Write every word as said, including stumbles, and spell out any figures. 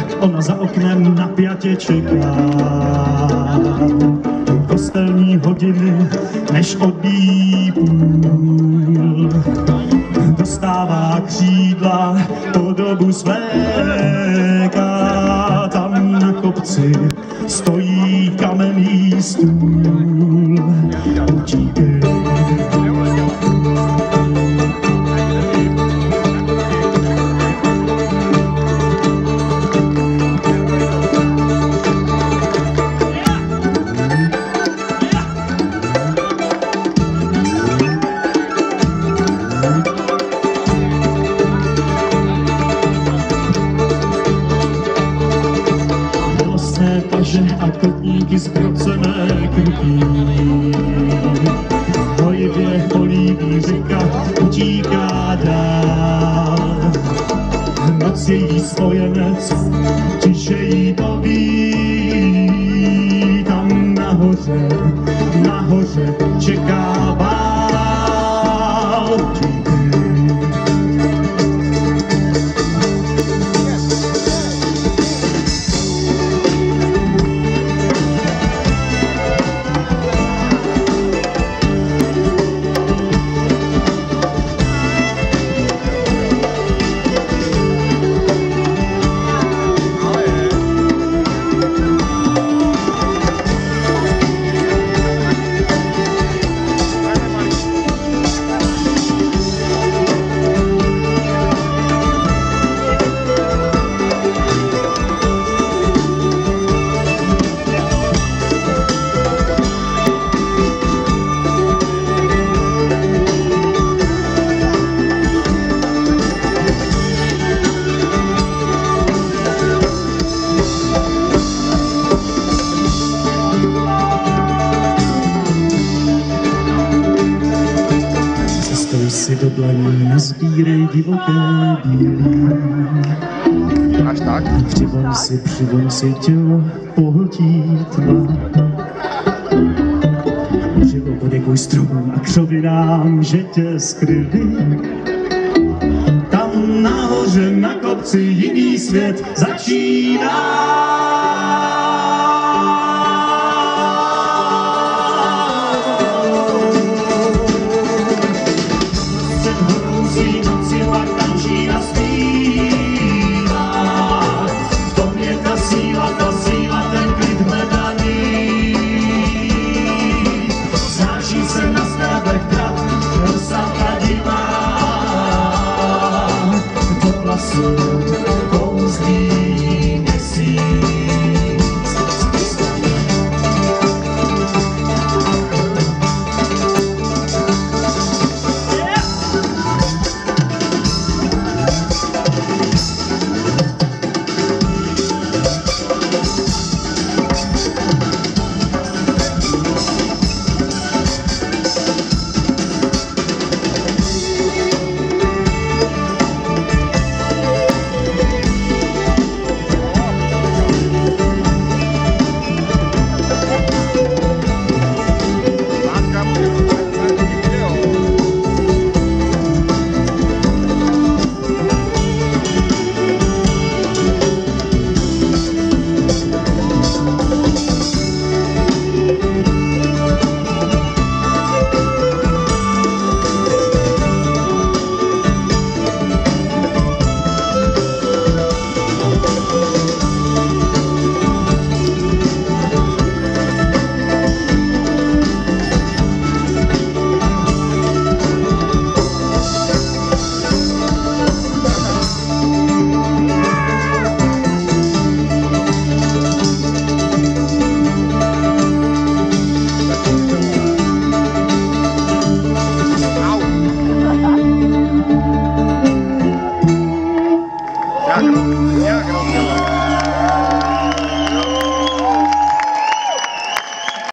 ona za oknem napjatě čeká. Kostelní hodiny, než odbíjí půl, dostává křídla, podobu svléká. Tam na kopci stojí kamenný stůl. Učíky. A kotníky zkrocené krutí. Hojivě políbí řeka utíká dál. Noc její spojenec tiše jí poví. Tam nahoře, nahoře čeká bál. Si do dlaní nazbírej divoké bílí. Až tak? Přivoň si, přivoň si tělo, pohltí tma. Živo poděkuj stromům a křovinám, že tě skryli. Tam nahoře na kopci jiný svět začíná.